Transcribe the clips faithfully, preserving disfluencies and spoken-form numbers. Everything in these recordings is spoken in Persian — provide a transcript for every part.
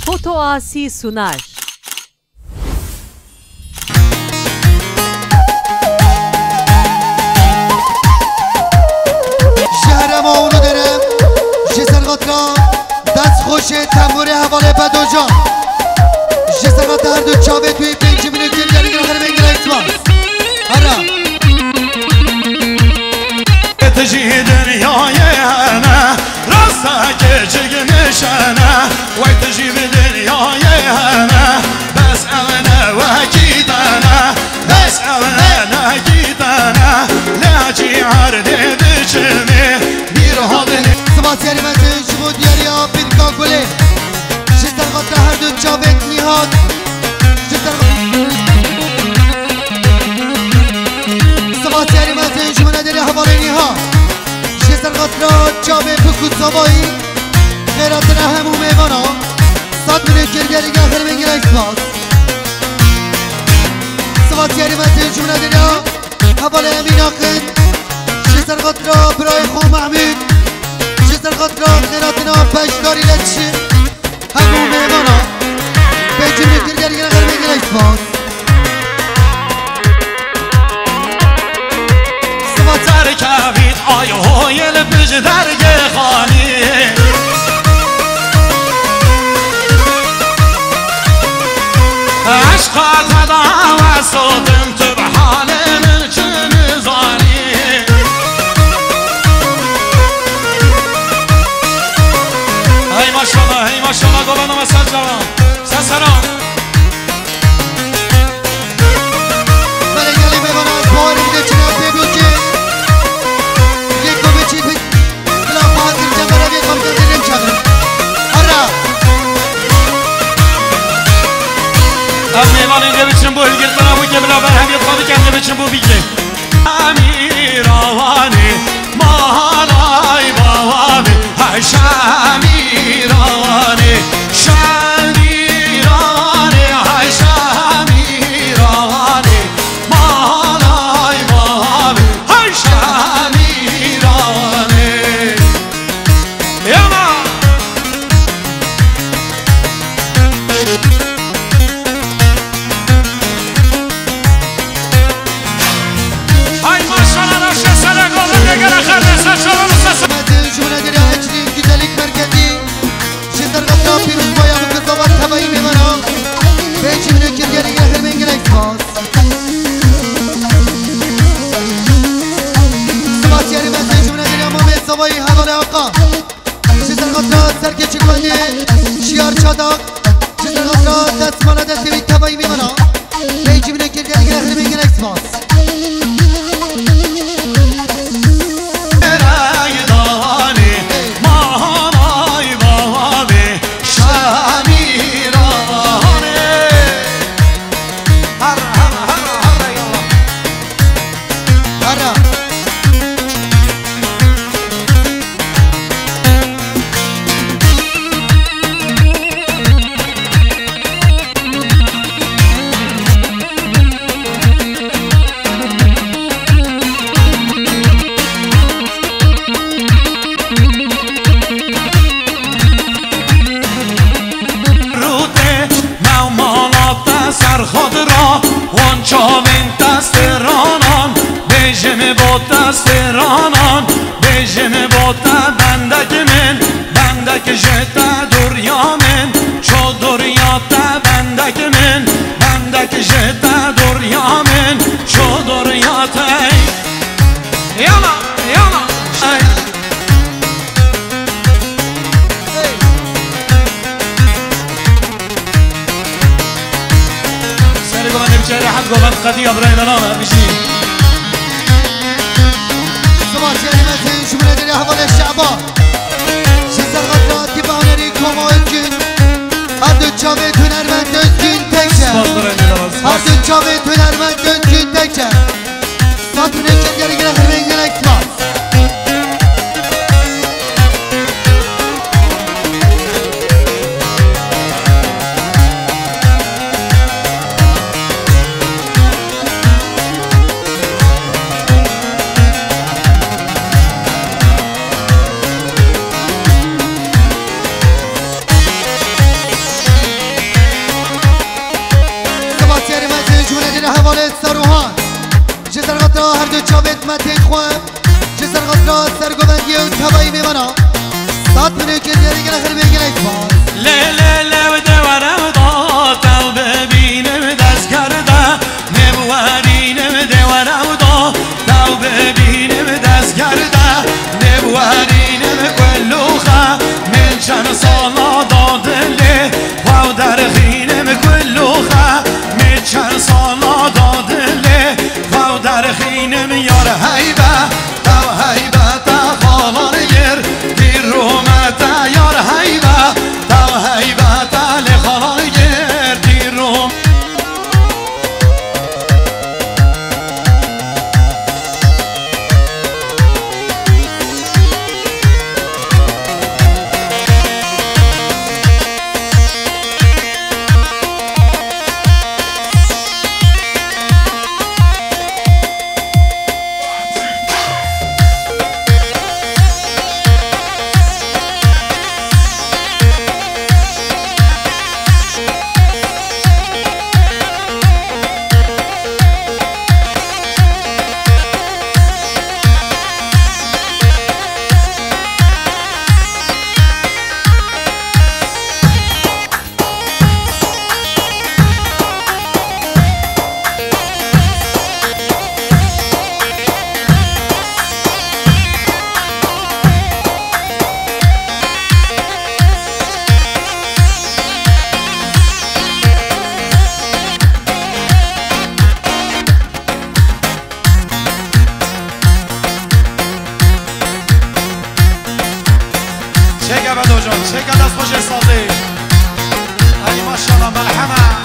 Foto Asi sunar. شهرم اونو دارم جسرقات را دست خوش تنبور حواله بدوجان جسرقات هر دو چاوه توی پنج منوت گل گل آخر بینگل ایتماس هرا تجي دنياي انا راسك جيج نشانه وي تجي بدنياي انا بس انا واكيد انا بس انا اكيد انا لا جي عردي بجمي بير هذني سباس یاری من تنشمو دیاری ها بیرکا گله جسرقات را هر دو چاوه نیهاد سباس یاری من تنشمو نداری حواله نیها جسرقات را چاوه بکود سوایی خیرات را همو میوانا سات منو کرگری گل آخر بینگل ایتماس سباس یاری من تنشمو نداری حواله امین آخر جسرقات را برای خو محمود جسرقات را خیراتنا پشکاری لچه همو میوانا بیجی منو کرگری گل آخر بینگل ایتماس تركبيت آيو يلبج درجة خاني عشقات هذا وصوت تبحال من شمزاني هاي ما شاء الله هاي ما شاء الله قولنا مساج جوان سلام ملنگلی میوانا از بایر میده چنه ببیوچه میوان اینجا بچنم بو هلگرد بنا بو که بلا بر هم یاد که اینجا بچنم بو بیگه امیر آوانی ماهای باوانی هش امیر آوانی شمیر آوانی هش امیر آوانی ماهای باوانی هش امیر آوانی یما شیار چاداق جسرقات را دست مالا دست بید تبایی میمانا بیجی منو کرد گلی گل اخر بینگل ایتماس خود را وان چاوین دست رانان بیجم با دست رانان بیجم با بندک من بندک جتا دریا من چو دریا تا بندک من بندک جتا دریا من چو دریا تا یالا یالا بچه حد گوبند قدی ابراهیم نامه بشی سباس یاری من تنشمو نداری حواله شعبان جسرقات را دیوانری کمای کن هر دو چاوه تونرمند دنکین تکه هر دو چاوه تونرمند دنکین تکه سات منو کرگری گل آخر بینگل ایتماس خالد سروهان جزر غطرا هر دو چاوت متین خواب جزر غطرا سرگوبندی و تبایی میمانا سات منو کردی دیگه نخیر بگیر اکبار لی لی لی و دورم دا تو ببینم دست کرده نبوارینم دورم دا تو ببینم دست کرده نبوارینم کلوخه من چند سالا دادله و در خینم کلوخه من چند سالا دادله و در خینم یار حیبه تو حیبه تا خالان گر دیر رومتا یار حیبه تو حیبه تا لخالان گر دیر روم چه بدو جان چه دست خوش سازی ای ماشاءالله مرحمه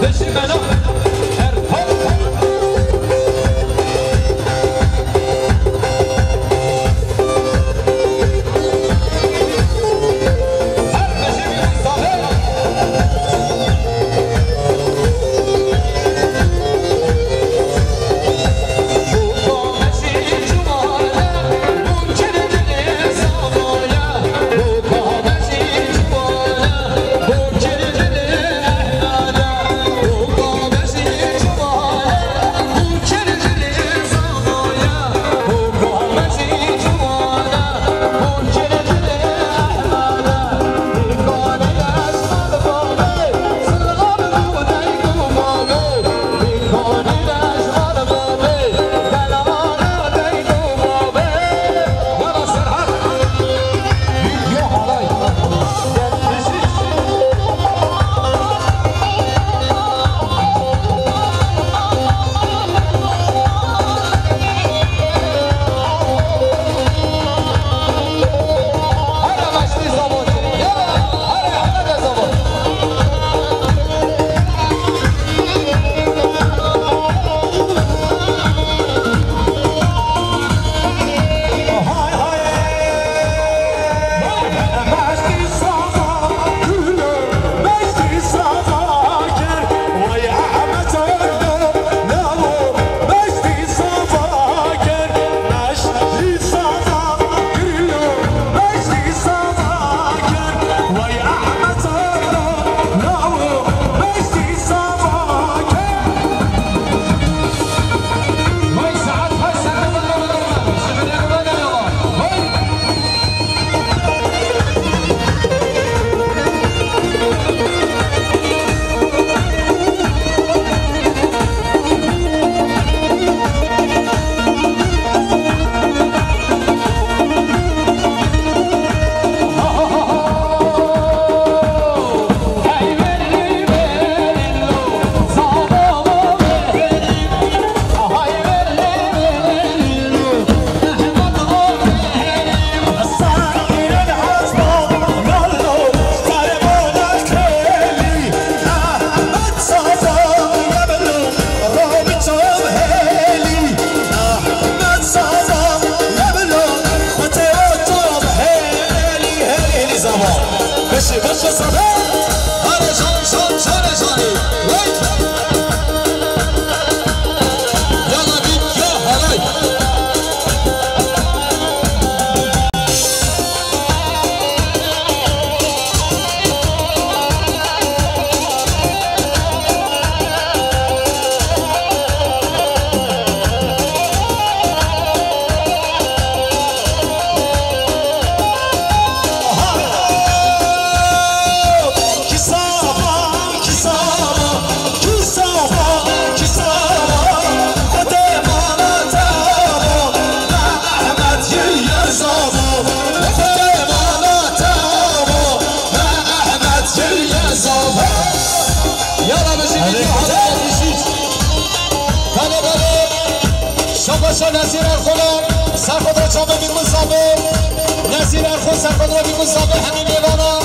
نصیر الخلام سرخود را چامه بیرون سابه نصیر الخود سرخود را بیرون سابه همین ایوانا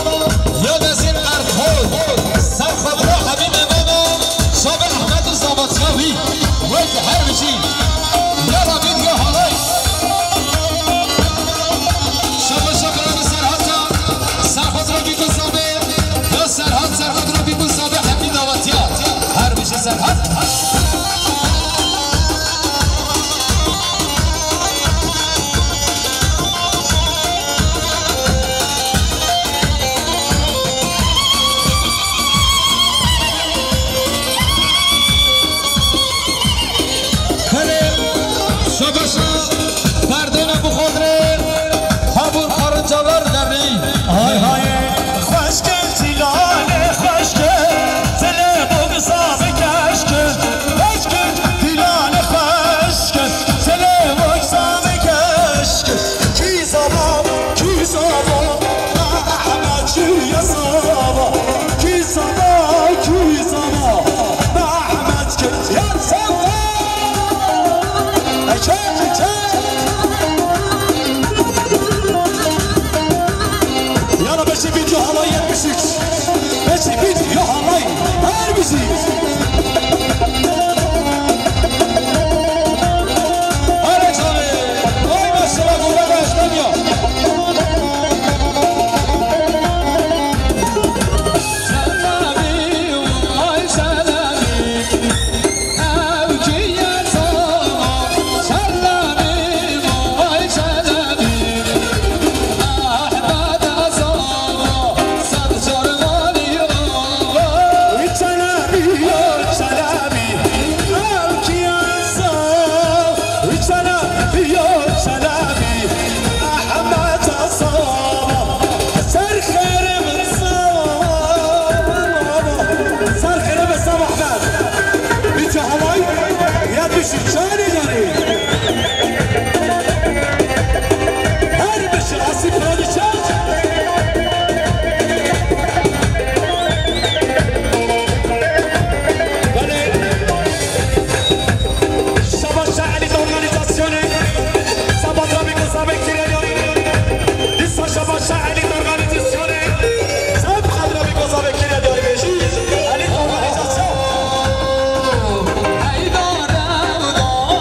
یا نصیر الخود سرخود را همین ایوانا شابه احمد و زابطیاوی وید هر بشی یا را بید یا حالای شابه شابه را سرحاتا سرخود را بیرون سابه یا سرحات سرخود را بیرون سابه همین داوتیات هر بشی سرحات خوشگل تیلانه خوشگل تله بغزا بکشگل Hey,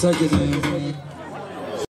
ساكت